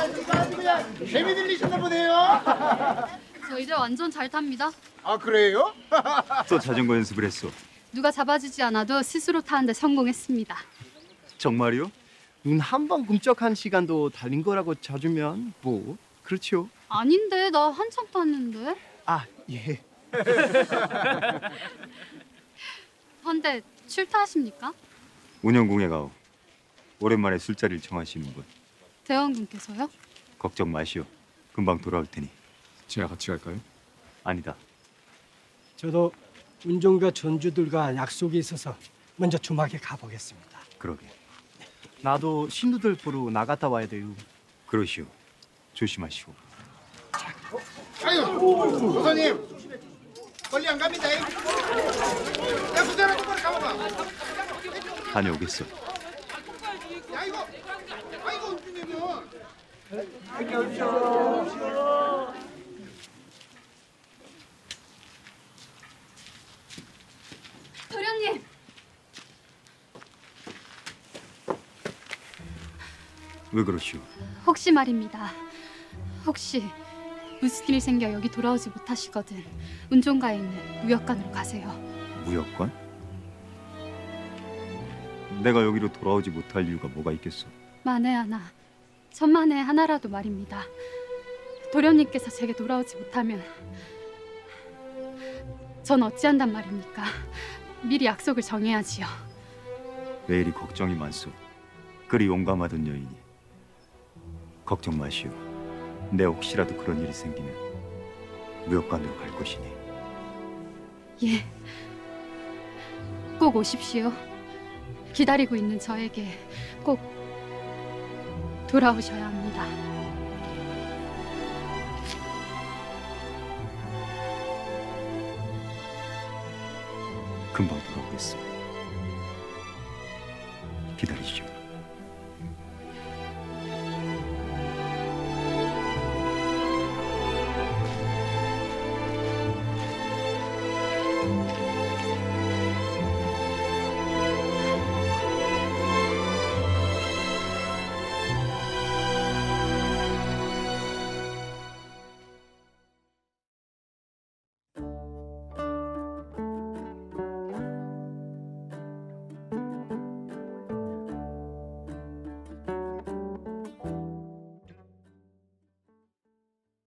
그냥 재미 들리셨나 보네요. 저 이제 완전 잘 탑니다. 아 그래요? 또 자전거 연습을 했어. 누가 잡아주지 않아도 스스로 타는데 성공했습니다. 정말이요? 눈 한 번 꿈쩍한 시간도 달린 거라고 쳐주면 뭐 그렇죠. 아닌데 나 한참 탔는데. 아 예. 헌데 출타하십니까? 운영궁에 가오. 오랜만에 술자리를 청하시는군. 대원군께서요? 걱정 마시오. 금방 돌아올 테니. 제가 같이 갈까요? 아니다. 저도 운종과 전주들과 약속이 있어서 먼저 주막에 가보겠습니다. 그러게. 나도 신우들 보러 나갔다 와야 돼요. 그러시오. 조심하시오. 아유, 도사님 멀리 안 갑니다. 야, 부자라 똑바로 가봐봐. 다녀오겠어. 야 이거, 아이고 운전이면. 도련님. 왜 그러시오? 혹시 말입니다. 혹시 무슨 일 생겨 여기 돌아오지 못하시거든 운종가에 있는 무역관으로 가세요. 무역관? 내가 여기로 돌아오지 못할 이유가 뭐가 있겠어? 만에 하나, 천만에 하나라도 말입니다. 도련님께서 제게 돌아오지 못하면 전 어찌한단 말입니까? 미리 약속을 정해야지요. 왜 이리 걱정이 많소? 그리 용감하던 여인이. 걱정 마시오. 내 혹시라도 그런 일이 생기면 무역관으로 갈 것이니. 예, 꼭 오십시오. 기다리고 있는 저에게 꼭 돌아오셔야 합니다. 금방 돌아오겠어. 기다리시오.